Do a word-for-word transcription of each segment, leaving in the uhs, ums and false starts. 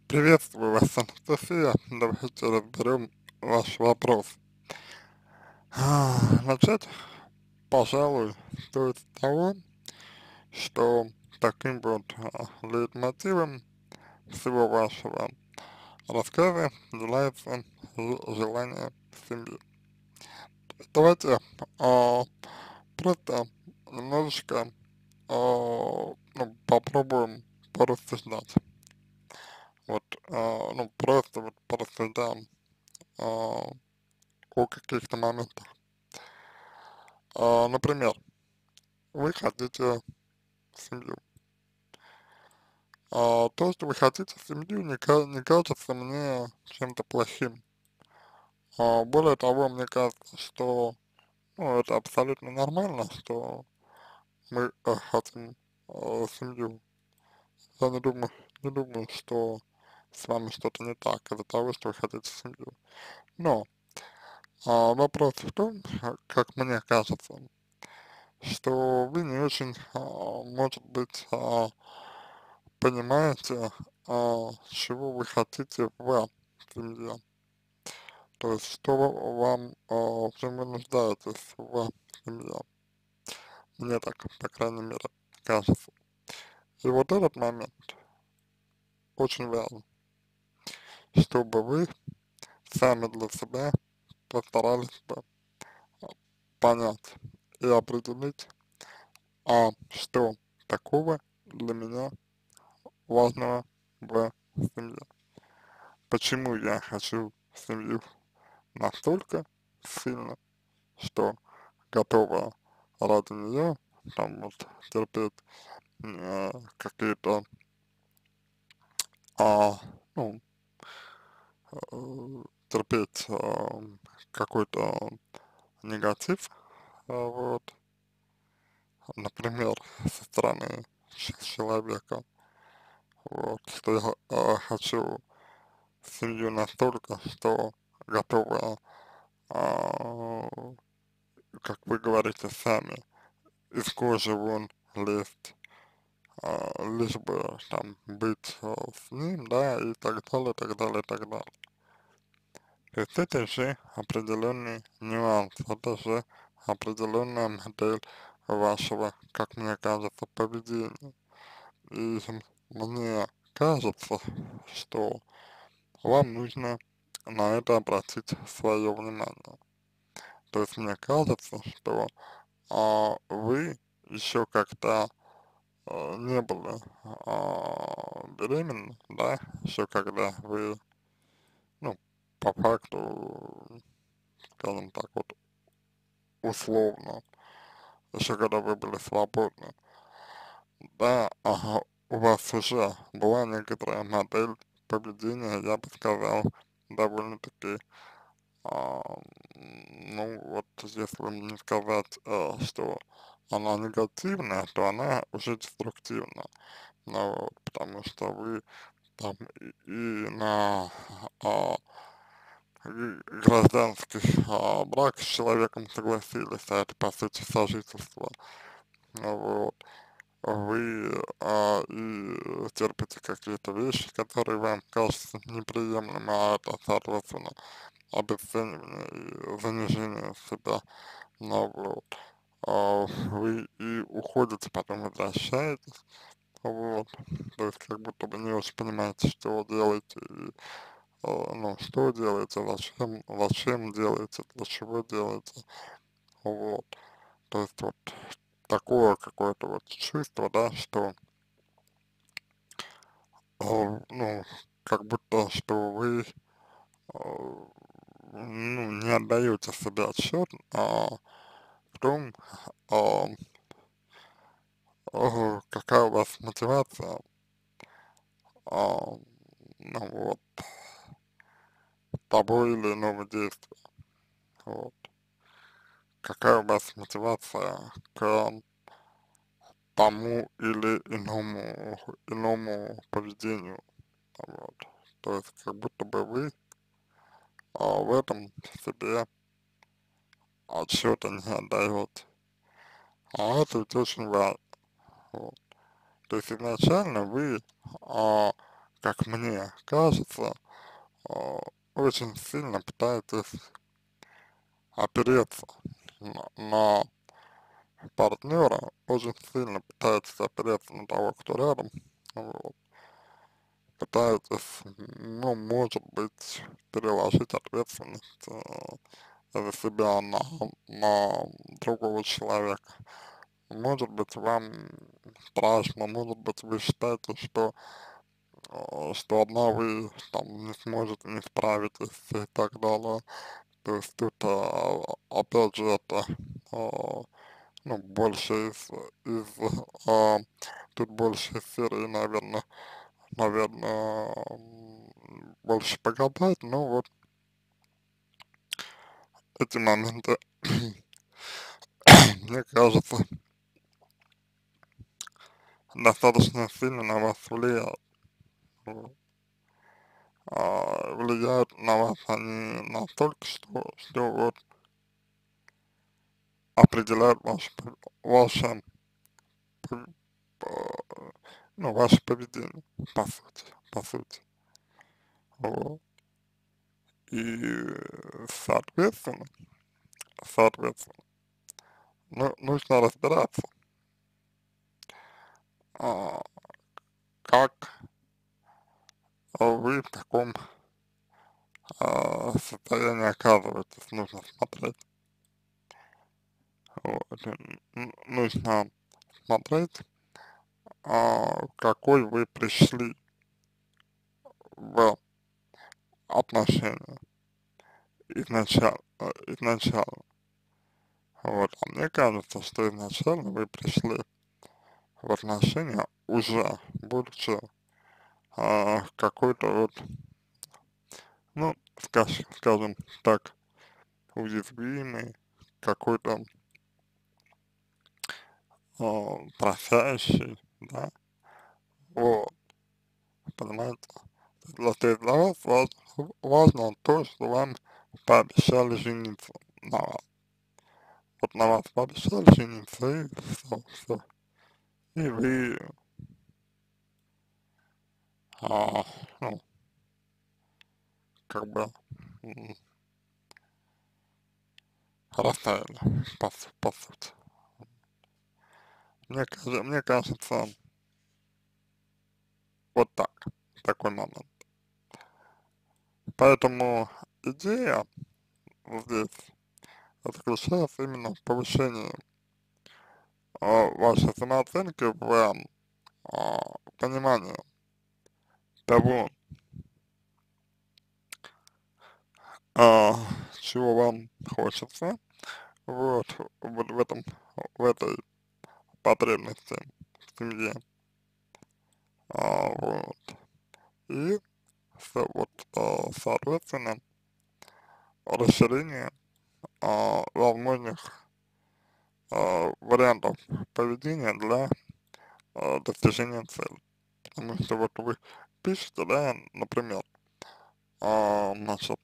Приветствую вас, Анастасия. Давайте разберем ваш вопрос. А, Начать, пожалуй, стоит с того, что таким вот а, лейтмотивом всего вашего рассказа является ж- желание семьи. Давайте а, просто немножечко а, ну, попробуем порассуждать. Вот, а, ну, просто вот порассуждаем а, о каких-то моментах. А, например, вы хотите семью. А, то, что вы хотите семью, не, ка- не кажется мне чем-то плохим. А, более того, мне кажется, что ну, это абсолютно нормально, что мы э, хотим э, семью. Я не думаю, не думаю, что с вами что-то не так из-за того, что вы хотите семью. Но а, вопрос в том, а, как мне кажется, что вы не очень, а, может быть, а, понимаете, а, чего вы хотите в семье. То есть, что вам, а, в чем вы нуждаетесь в семье. Мне так, по крайней мере, кажется. И вот этот момент очень важен, чтобы вы сами для себя постарались бы понять и определить, а что такого для меня важного в семье. Почему я хочу семью настолько сильно, что готова ради нее там вот терпеть э, какие-то, а, ну, э, терпеть а, какой-то негатив, а, вот, например, со стороны ч- человека, вот, что я а, хочу семью настолько, что готова, а, как вы говорите сами, из кожи вон лезть, а, лишь бы там быть а, с ним, да, и так далее, так далее, так далее. То есть это же определенный нюанс, это же определенная модель вашего, как мне кажется, поведения. И мне кажется, что вам нужно на это обратить свое внимание. То есть мне кажется, что а, вы еще как-то а, не были а, беременны, да, еще когда вы, ну, по факту, скажем так, вот условно, еще когда вы были свободны, да, ага, у вас уже была некоторая модель поведения, я бы сказал, довольно-таки, а, ну, вот если не сказать, а, что она негативная, то она уже деструктивна. Ну, вот, потому что вы там и, и на а, г- гражданский а, брак с человеком согласились, а это по сути сожительство. Ну, вот. Вы а, и терпите какие-то вещи, которые вам кажутся неприемлемыми, а это, соответственно, обесценивание и занижение себя. Ну, вот. А, вы и уходите, потом возвращаетесь, вот, то есть как будто бы не очень понимаете, что делаете, и, а, ну, что делаете, зачем, зачем делаете, для чего делаете, вот, то есть вот такое какое-то вот чувство, да, что, а, ну, как будто, что вы, а, ну, не отдаете себе отчет а, в том, а, а, какая у вас мотивация, а, ну, вот, того или иного действия, вот. Какая у вас мотивация к тому или иному, иному поведению, вот. То есть как будто бы вы а, в этом себе отчета не отдаете. А это ведь очень важно, вот. То есть изначально вы, а, как мне кажется, а, очень сильно пытаетесь опереться на, на партнера, очень сильно пытаетесь опереться на того, кто рядом, вот, пытаетесь, ну, может быть, переложить ответственность э, за себя на, на другого человека. Может быть, вам страшно, может быть, вы считаете, что, э, что одна вы там не сможете, не справитесь и так далее. То есть тут, а, опять же, это, а, ну, больше из, из а, тут больше из серии, наверное, наверное, больше погадать, но вот эти моменты, мне кажется, достаточно сильно на вас влияют. Вот. А, влияют на вас они настолько, что, что вот определяют ваше, пов- ваше, пов- а, ну, ваше поведение, по сути, по сути. Вот. И, соответственно, соответственно, ну, нужно разбираться, а, как вы в таком а, состоянии оказываетесь, нужно смотреть. Вот. н- н- Нужно смотреть, а, какой вы пришли в отношения изначально, изначально. Вот. А мне кажется, что изначально вы пришли в отношения уже будучи а, какой-то вот, ну, скаж, скажем так, уязвимый, какой-то а, просящий, да, вот, понимаете. Для, то есть для вас важно, важно то, что вам пообещали жениться на вас. Вот на вас пообещали жениться, и все, все. И вы, а, ну, как бы, м, растаяли, по, су- по сути. Мне, кажется, мне кажется, вот так, такой момент. Поэтому идея здесь заключается именно в повышении а, вашей самооценки в а, понимании того, а, чего вам хочется, вот, вот в этом, в этой потребности в семье, а, вот, и, со- вот, а, соответственно, расширение а, возможных а, вариантов поведения для а, достижения цели. Потому что вот вы пишете, да, например, а, значит,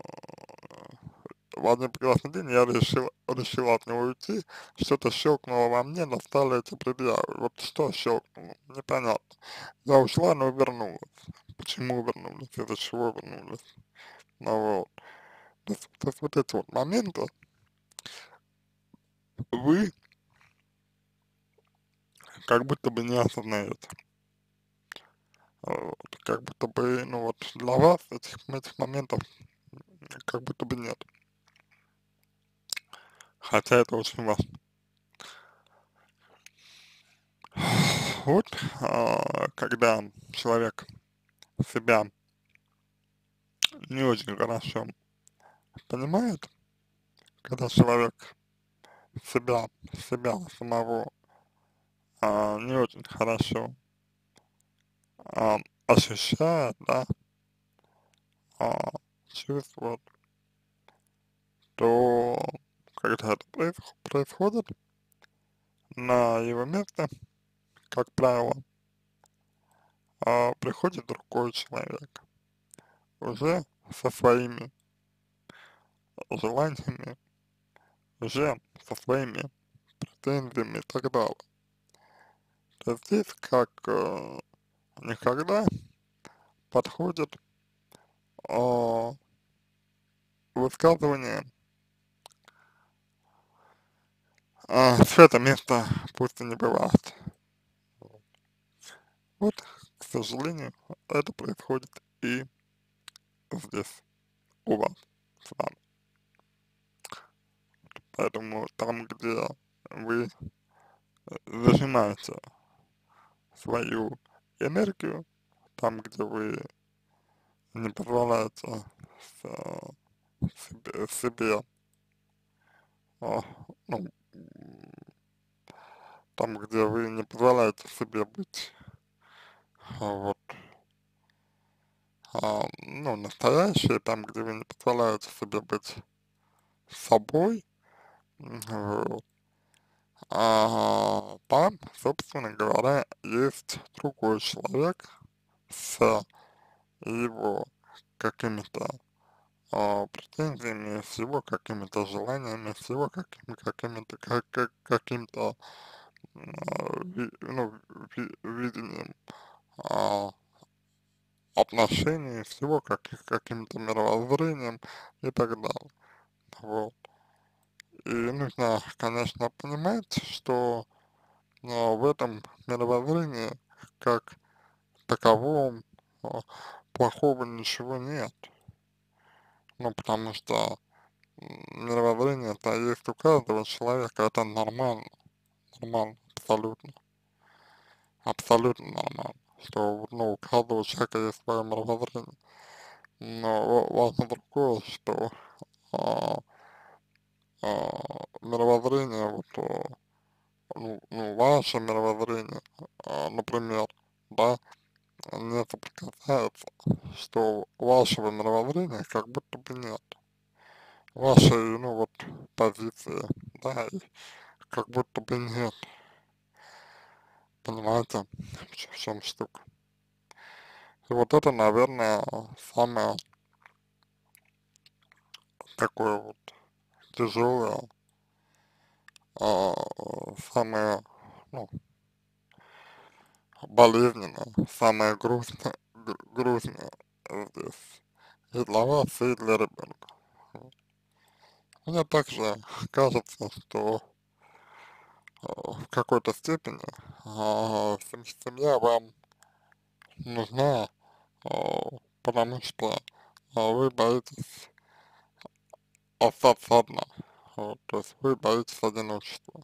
в один прекрасный день я решил, решил от него уйти, что-то щелкнуло во мне, настали эти предъявы. Вот что щелкнуло, непонятно. Я ушла, но вернулась. Почему вернулись, из-за чего вернулись. Ну вот. То есть, то есть вот эти вот моменты вы как будто бы не осознаете. Вот. Как будто бы, ну вот для вас этих, этих моментов как будто бы нет. Хотя это очень важно. Вот, а, когда человек себя не очень хорошо понимает, когда человек себя, себя самого а, не очень хорошо а, ощущает, да, а, чувствует, то когда это происход- происходит, на его место, как правило, а, приходит другой человек, уже со своими желаниями, уже со своими претензиями и так далее. То есть здесь как э, никогда подходит а, высказывание а, «света места пусто не бывает». Вот, к сожалению, это происходит и здесь, у вас с вами. Поэтому там, где вы зажимаете свою энергию, там, где вы не позволяете с- себе, себе а, ну, там, где вы не позволяете себе быть а, вот, а, ну, настоящие, там, где вы не позволяете себе быть собой, м, вот, а, там, собственно говоря, есть другой человек с его какими-то а, претензиями, с его какими-то желаниями, с его какими- какими-то как, как, каким-то а, ви- ну, ви- видением а, отношений, с его как, каким-то мировоззрением и так далее. Вот. И нужно, конечно, понимать, что а, в этом мировоззрении как таковом а, плохого ничего нет. Ну, потому что м, мировоззрение-то есть у каждого человека, это нормально, нормально, абсолютно, абсолютно нормально, что, ну, у каждого человека есть свое мировоззрение. Но ва- важно другое, что а, а, мировоззрение, вот, а, ну, ну, ваше мировоззрение, а, например, да, не соприкасается, что вашего мировоззрения как будто бы нет. Вашей, ну, вот, позиции, да, и как будто бы нет, понимаете, в чё- в чем штука. И вот это, наверное, самое такое вот тяжелое, а, самое, ну, болезненное, самое грустное, гру- грустное здесь и для вас, и для ребенка. Мне также кажется, что э, в какой-то степени а, сем- семья вам нужна, а, потому что а, вы боитесь остаться одна. Вот, то есть вы боитесь одиночества.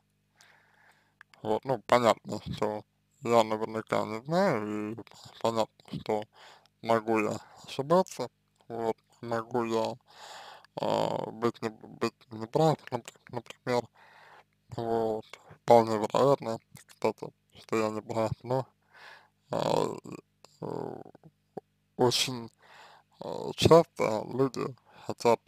Вот, ну, понятно, что я наверняка не знаю, и понятно, что могу я ошибаться, вот, могу я а, быть, не, быть неправ, напр- например, вот, вполне вероятно, кстати, что я не прав, но а, э, очень а, часто люди хотят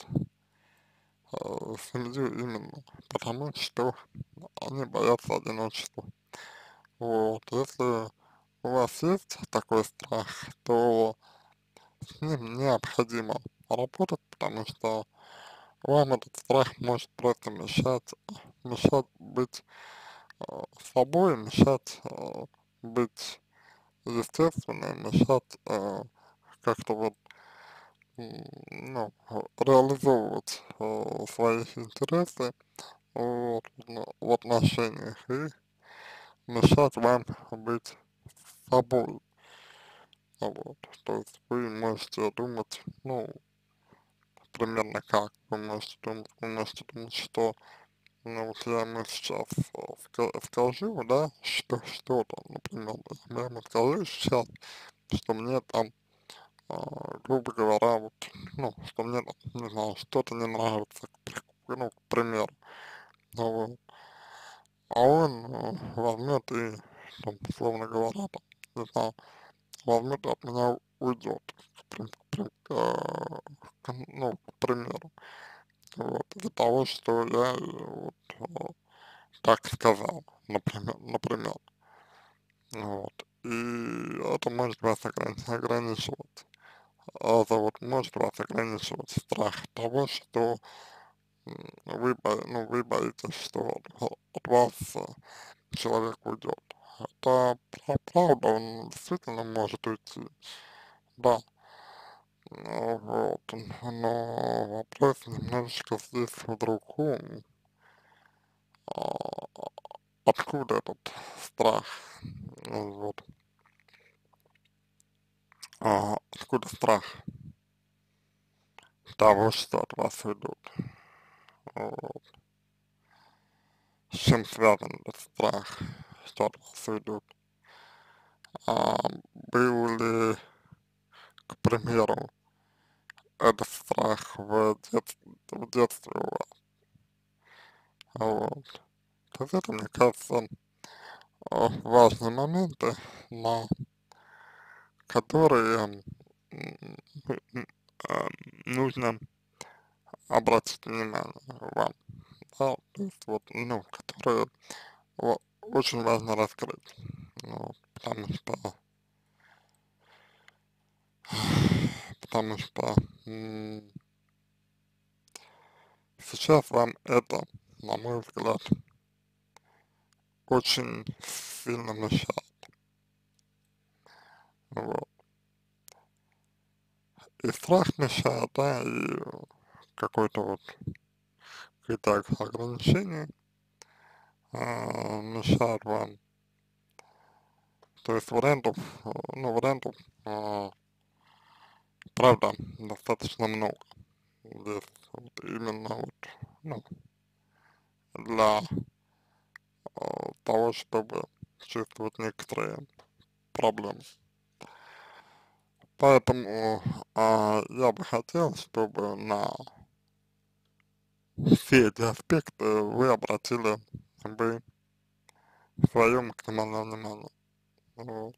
а, семью именно потому, что они боятся одиночества. Вот, если у вас есть такой страх, то с ним необходимо работать, потому что вам этот страх может просто мешать, мешать быть э, собой, мешать э, быть естественным, мешать э, как-то вот, м, ну, реализовывать э, свои интересы вот, ну, в отношениях и мешать вам быть собой. Вот, то есть вы можете думать, ну, примерно как вы можете думать, вы можете думать, что, ну, вот я ему сейчас э, ска- скажу, да, что, что-то, например, да, я ему скажу сейчас, что мне там, а, грубо говоря, вот, ну, что мне, там, не знаю, что-то не нравится, к при- ну, к примеру, ну, вот, а он э, возьмет и, там, условно говоря, там, не знаю, возьмет и от меня уйдет, к, при- к при- э, к- ну, к примеру. Вот, из-за того, что я, э, вот, э, так сказал, например, например, вот, и это может вас ограни- ограничивать, это вот может вас ограничивать страх того, что м, вы, бо- ну, вы боитесь, что от, от вас э, человек уйдет. Это пра- правда, он действительно может уйти, да, Ну вот, но вопрос немножечко здесь в другом. А, Откуда этот страх? Ну вот. А, откуда страх того, что от вас уйдут? Вот. С чем связан этот страх, что от вас уйдут? А, был ли, к примеру, этот страх в детстве, в детстве у вас? Вот. То есть это, мне кажется, а, важные моменты, на которые м, м, а, нужно обратить внимание вам, да, то есть вот, ну, которые о- очень важно раскрыть, ну, потому что, потому что м, сейчас вам это, на мой взгляд, очень сильно мешает, вот. И страх мешает, да, и какой-то вот какие-то ограничения а, мешают вам. То есть вариантов, э, ну, вариантов, а, правда, достаточно много. Здесь вот именно вот, ну, для а, того, чтобы чувствовать некоторые проблемы. Поэтому а, я бы хотел, чтобы на все эти аспекты вы обратили бы свое максимальное внимание. Вот.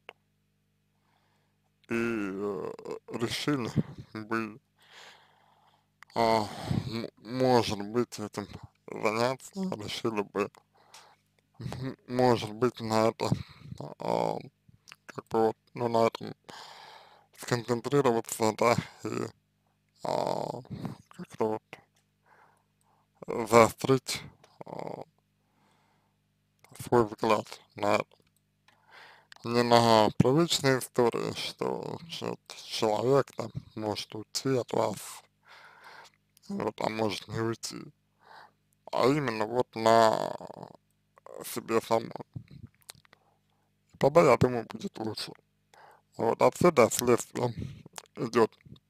И э, решили бы, а, м- может быть, этим заняться, решили бы, м, может быть, на это, а, как бы вот, ну, на этом сконцентрироваться, да, и а, как-то вот заострить а, свой взгляд на это. Не на привычные истории, что чё- человек там может уйти от вас, вот, а может не уйти, а именно вот на себе самом. Тогда, я думаю, будет лучше. Вот отсюда следствием идет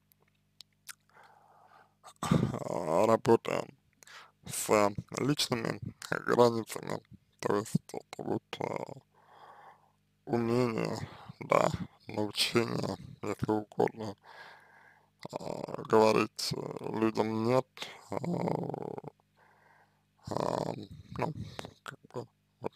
а, работа с личными границами, то есть это вот а, умение, да, научение, если угодно, а, говорить э, людям нет, а, а, ну, как бы, вот,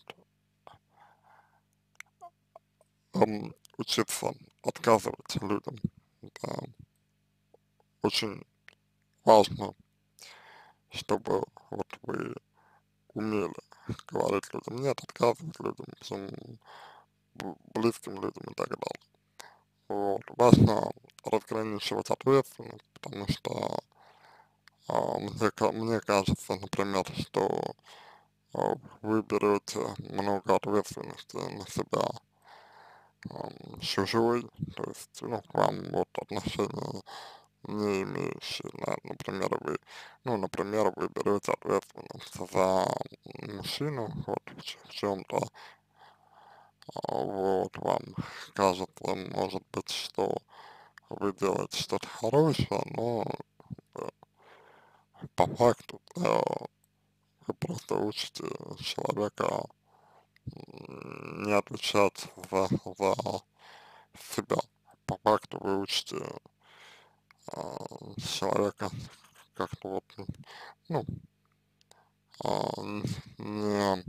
ам, учиться отказывать людям, да, очень важно, чтобы вот вы умели говорить людям нет, отказывать людям, всем б- близким людям и так далее. Вот. Важно разграничивать ответственность, потому что а, мне, ка- мне кажется, например, что а, вы берете много ответственности на себя ам, чужой, то есть, ну, к вам вот отношения не имеющие, да, например, вы, ну, например, вы берете ответственность за мужчину, вот, в, ч- в чем-то, а, вот, вам кажется, может быть, что вы делаете что-то хорошее, но э, по факту э, вы просто учите человека м, не отвечать за, за себя. По факту вы учите а, человека как-то вот, ну, а, не,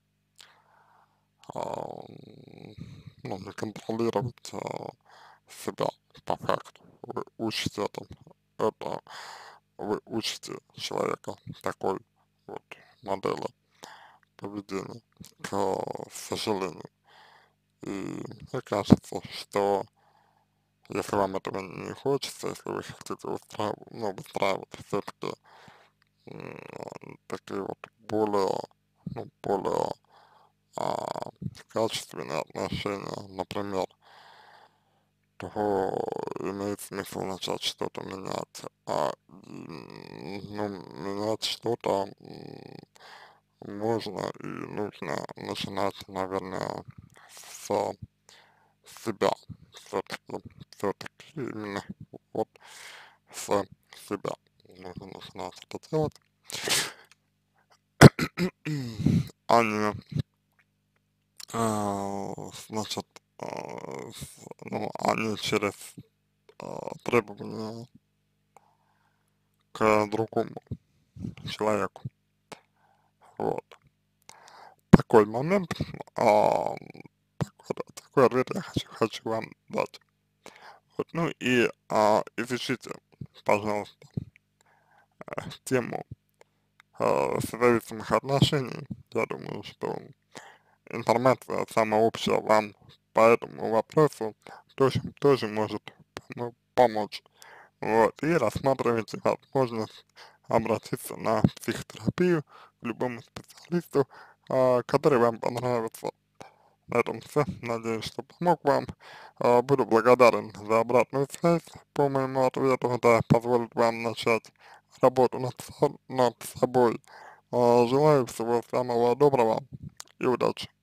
а, ну, не контролировать а, себя по факту. Вы учите это, это вы учите человека такой вот модели поведения, к сожалению. И мне кажется, что если вам этого не хочется, если вы хотите устраивать, ну, выстраивать все-таки такие вот более, ну, более а, качественные отношения, например, то имеет смысл начать что-то менять. А, м, ну, менять что-то м, можно и нужно начинать, наверное, с себя. Все-таки, все-таки именно вот с себя нужно начинать это делать, а не, а, значит, а, с- ну, а не через а, требования к другому человеку. Вот. Такой момент, а, такой, такой ответ я хочу, хочу вам дать. Вот. Ну и а, изучите, пожалуйста, тему а, созависимых отношений. Я думаю, что информация самая общая вам по этому вопросу тоже, тоже может помо- помочь. Вот, и рассматривайте возможность обратиться на психотерапию к любому специалисту, а, который вам понравится. На этом все. Надеюсь, что помог вам. А, буду благодарен за обратную связь по моему ответу. Это позволит вам начать работу над, со- над собой. А, желаю всего самого доброго и удачи.